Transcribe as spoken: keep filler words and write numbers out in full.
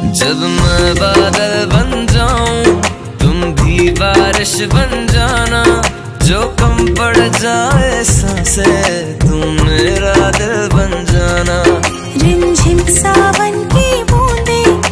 जब मैं बादल बन जाऊं तुम भी बारिश बन जाना, जो कम पड़ जाए सांसें